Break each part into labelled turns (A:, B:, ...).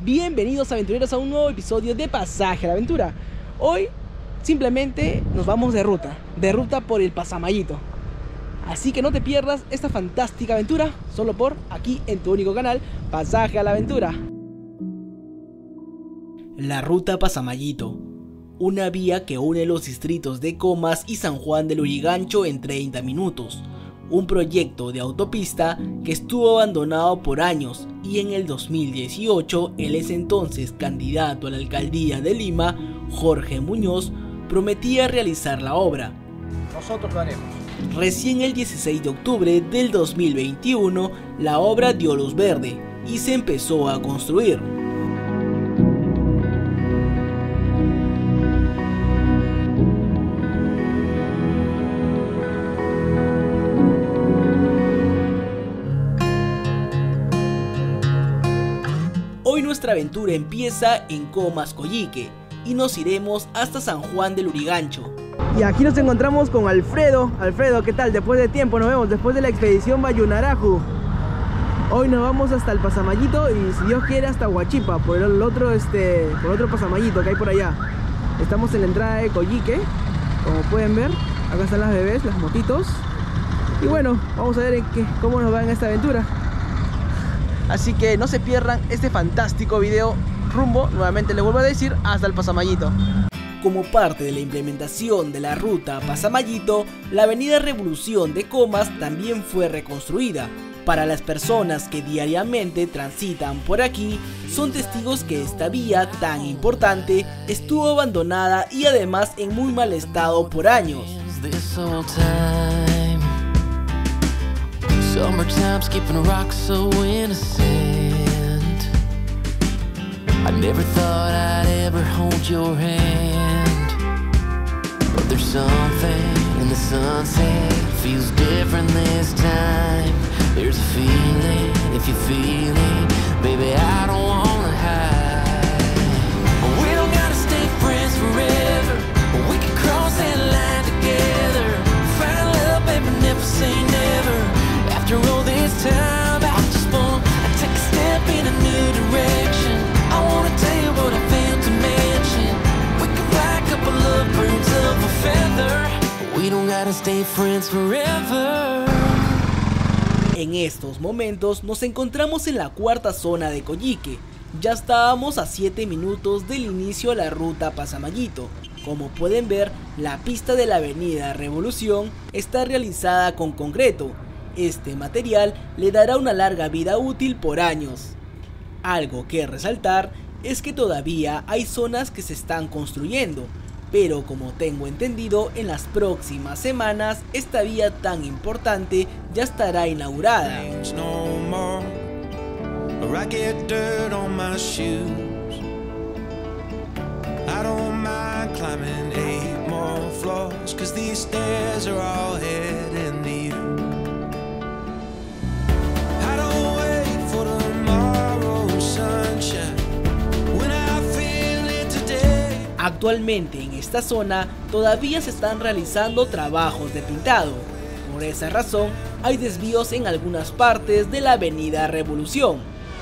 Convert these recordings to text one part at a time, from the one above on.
A: Bienvenidos aventureros a un nuevo episodio de Pasaje a la Aventura. Hoy simplemente nos vamos de ruta por el Pasamayito. Así que no te pierdas esta fantástica aventura solo por aquí en tu único canal, Pasaje a la Aventura. La ruta Pasamayito, una vía que une los distritos de Comas y San Juan de Lurigancho en 30 minutos. Un proyecto de autopista que estuvo abandonado por años y en el 2018 el entonces candidato a la alcaldía de Lima, Jorge Muñoz, prometía realizar la obra.
B: Nosotros lo haremos.
A: Recién el 16 de octubre del 2021 la obra dio luz verde y se empezó a construir. Hoy nuestra aventura empieza en Comas, Coyique, y nos iremos hasta San Juan de Lurigancho. Y aquí nos encontramos con Alfredo. Alfredo, ¿qué tal? Después de tiempo nos vemos, después de la expedición Bayunaraju. Hoy nos vamos hasta el Pasamayito y si Dios quiere hasta Huachipa, por el otro, por otro Pasamayito que hay por allá. Estamos en la entrada de Coyique, como pueden ver. Acá están las bebés, las motitos. Y bueno, vamos a ver cómo nos va en esta aventura. Así que no se pierdan este fantástico video rumbo, nuevamente les vuelvo a decir, hasta el Pasamayito. Como parte de la implementación de la ruta Pasamayito, la avenida Revolución de Comas también fue reconstruida. Para las personas que diariamente transitan por aquí, son testigos que esta vía tan importante estuvo abandonada y además en muy mal estado por años. Summertime's keeping rocks so innocent. I never thought I'd ever hold your hand, but there's something in the sunset feels different this time. There's a feeling, if you feel it, baby, I don't wanna hide. We don't gotta stay friends forever, we can cross that line together. Find love, baby, never say never. After all this time, I just want to take a step in a new direction. I want to tell you what I failed to mention. We can fly a couple of birds of a feather. We don't gotta stay friends forever. En estos momentos nos encontramos en la cuarta zona de Coyique. Ya estábamos a 7 minutos del inicio a la ruta Pasamayito. Como pueden ver, la pista de la avenida Revolución está realizada con concreto. Este material le dará una larga vida útil por años. Algo que resaltar es que todavía hay zonas que se están construyendo, pero como tengo entendido, en las próximas semanas esta vía tan importante ya estará inaugurada. Actualmente en esta zona todavía se están realizando trabajos de pintado. Por esa razón hay desvíos en algunas partes de la avenida Revolución.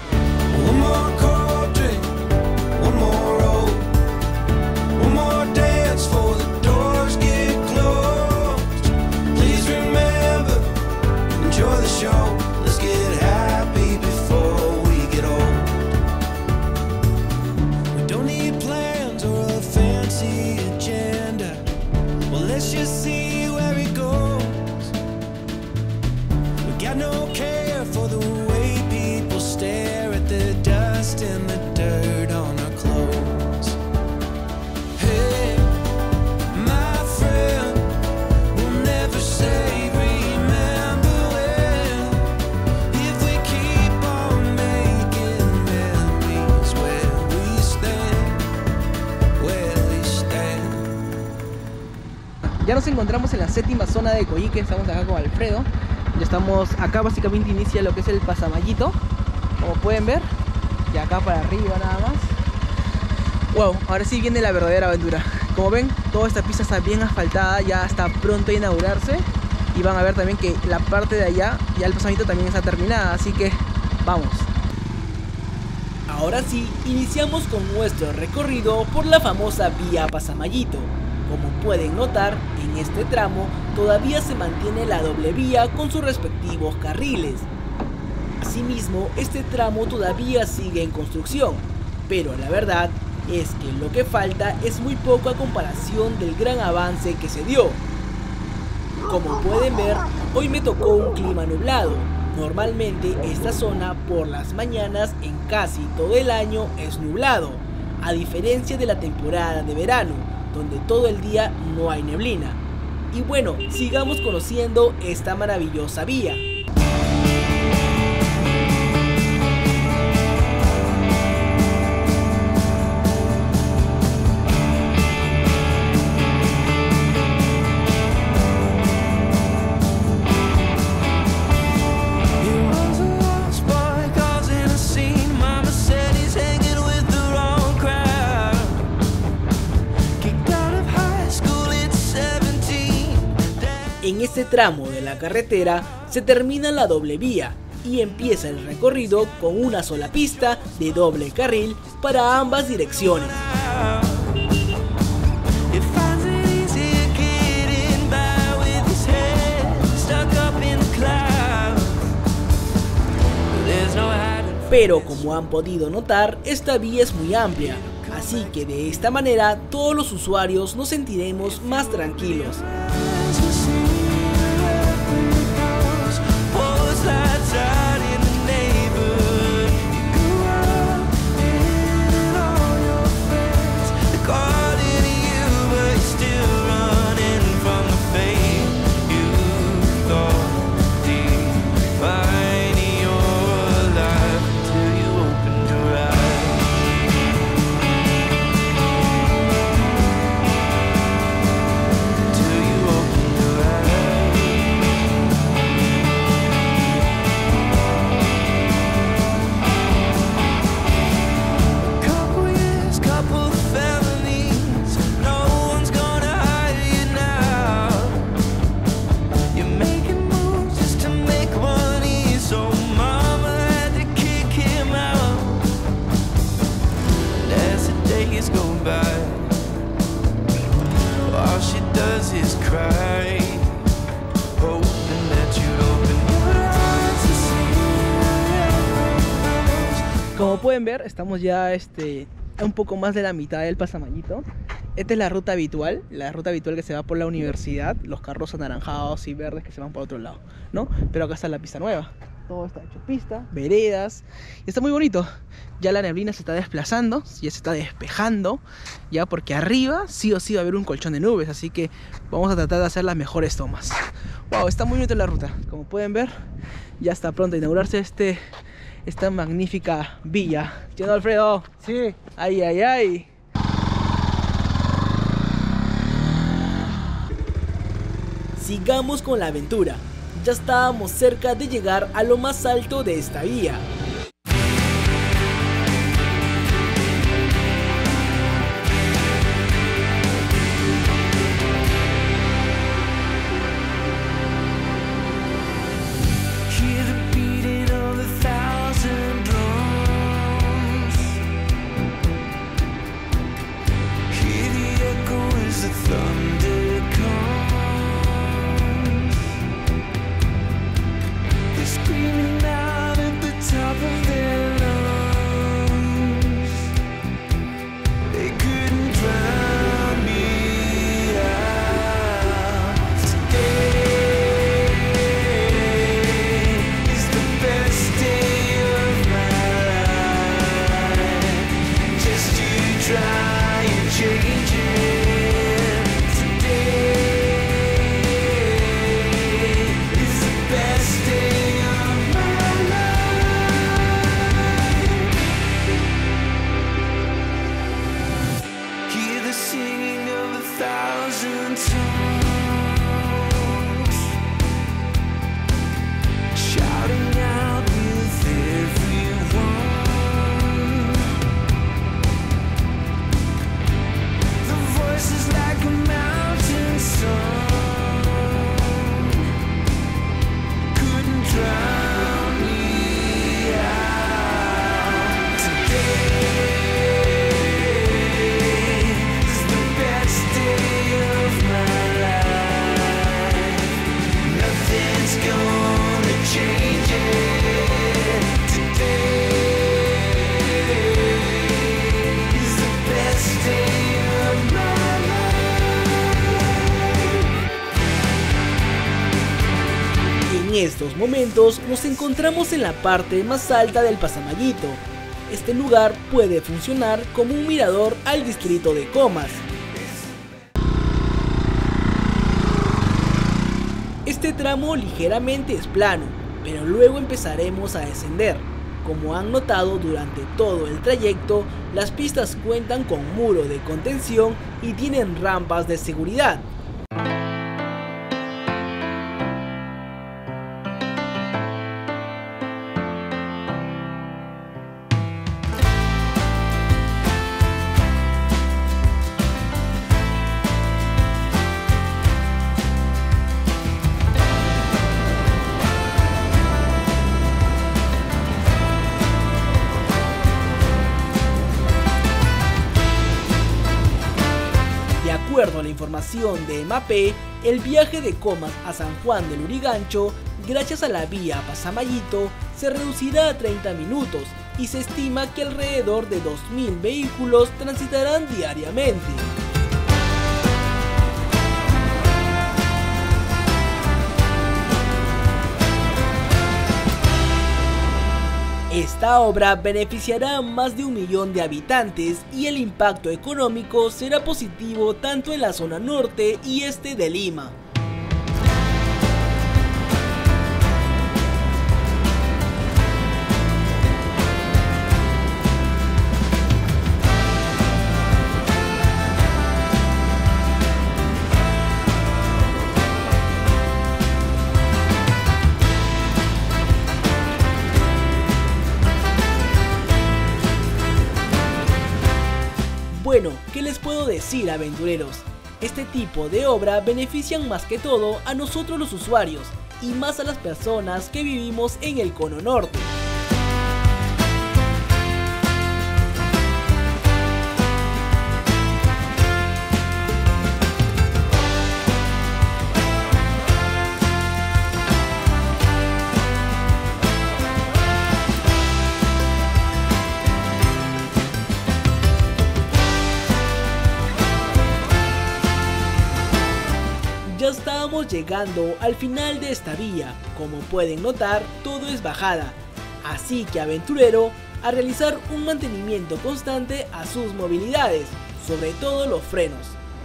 A: Ya nos encontramos en la séptima zona de Coyique, estamos acá con Alfredo. Ya estamos acá, básicamente inicia lo que es el Pasamayito, como pueden ver. Y acá para arriba nada más. Wow, ahora sí viene la verdadera aventura. Como ven, toda esta pista está bien asfaltada, ya está pronto a inaugurarse. Y van a ver también que la parte de allá, ya el Pasamayito también está terminada, así que vamos.
B: Ahora sí, iniciamos con nuestro recorrido por la famosa vía Pasamayito. Como pueden notar, en este tramo todavía se mantiene la doble vía con sus respectivos carriles. Asimismo, este tramo todavía sigue en construcción, pero la verdad es que lo que falta es muy poco a comparación del gran avance que se dio. Como pueden ver, hoy me tocó un clima nublado. Normalmente esta zona por las mañanas en casi todo el año es nublado, a diferencia de la temporada de verano, donde todo el día no hay neblina. Y bueno, sigamos conociendo esta maravillosa vía. En este tramo de la carretera se termina la doble vía y empieza el recorrido con una sola pista de doble carril para ambas direcciones. Pero como han podido notar, esta vía es muy amplia, así que de esta manera todos los usuarios nos sentiremos más tranquilos. Como pueden ver, estamos ya un poco más de la mitad del Pasamayito. Esta es la ruta habitual que se va por la universidad, los carros anaranjados y verdes que se van por otro lado, ¿no? Pero acá está la pista nueva. Todo está hecho pista, veredas, y está muy bonito. Ya la neblina se está desplazando, ya se está despejando, ya porque arriba sí o sí va a haber un colchón de nubes, así que vamos a tratar de hacer las mejores tomas. Wow, está muy bonita la ruta. Como pueden ver, ya está pronto a inaugurarse esta magnífica villa. ¿Sí, no, Alfredo?
C: Sí.
B: Ay, ay, ay. Sigamos con la aventura. Ya estábamos cerca de llegar a lo más alto de esta vía. estos momentos nos encontramos en la parte más alta del Pasamayito. Este lugar puede funcionar como un mirador al distrito de Comas. Este tramo ligeramente es plano, pero luego empezaremos a descender. Como han notado durante todo el trayecto, las pistas cuentan con muro de contención y tienen rampas de seguridad. De acuerdo a la información de EMAPE, el viaje de Comas a San Juan del Lurigancho, gracias a la vía Pasamayito, se reducirá a 30 minutos y se estima que alrededor de 2.000 vehículos transitarán diariamente. Esta obra beneficiará a más de 1 millón de habitantes y el impacto económico será positivo tanto en la zona norte y este de Lima. Bueno, ¿qué les puedo decir, aventureros? Este tipo de obra benefician más que todo a nosotros los usuarios y más a las personas que vivimos en el cono norte. Ya estábamos llegando al final de esta vía. Como pueden notar, todo es bajada, así que aventurero, a realizar un mantenimiento constante a sus movilidades, sobre todo los frenos.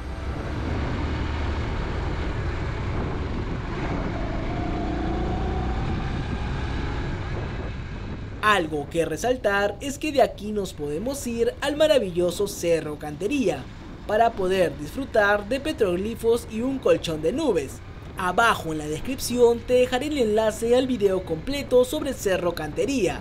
B: Algo que resaltar es que de aquí nos podemos ir al maravilloso Cerro Cantería, para poder disfrutar de petroglifos y un colchón de nubes. Abajo en la descripción te dejaré el enlace al video completo sobre Cerro Cantería.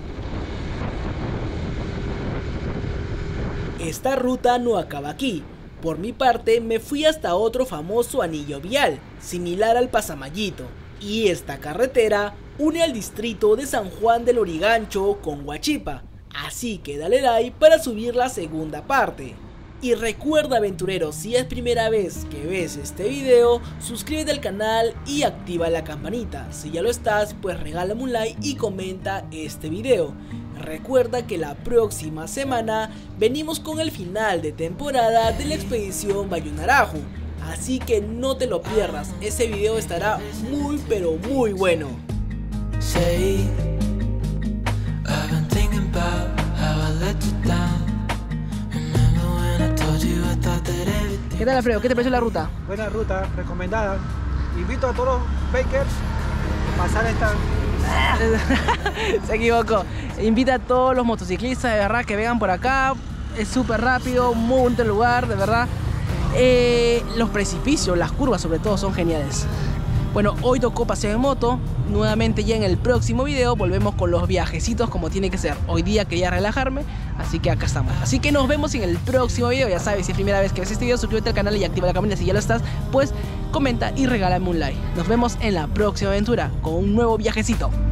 B: Esta ruta no acaba aquí. Por mi parte me fui hasta otro famoso anillo vial, similar al Pasamayito, y esta carretera une al distrito de San Juan del Lurigancho con Huachipa, así que dale like para subir la segunda parte. Y recuerda, aventurero, si es primera vez que ves este video, suscríbete al canal y activa la campanita. Si ya lo estás, pues regálame un like y comenta este video. Recuerda que la próxima semana venimos con el final de temporada de la expedición Bayunarajo, así que no te lo pierdas, ese video estará muy pero muy bueno. ¿Qué tal, Alfredo? ¿Qué te pareció la ruta?
C: Buena ruta, recomendada. Invito a todos los bikers a pasar esta...
B: Se equivocó. Invita a todos los motociclistas, de verdad, que vengan por acá. Es súper rápido, muy bonito el lugar, de verdad. Los precipicios, las curvas sobre todo son geniales. Bueno, hoy tocó paseo en moto. Nuevamente ya en el próximo video volvemos con los viajecitos como tiene que ser. Hoy día quería relajarme, así que acá estamos. Así que nos vemos en el próximo video. Ya sabes, si es primera vez que ves este video, suscríbete al canal y activa la campanita. Si ya lo estás, pues comenta y regálame un like. Nos vemos en la próxima aventura con un nuevo viajecito.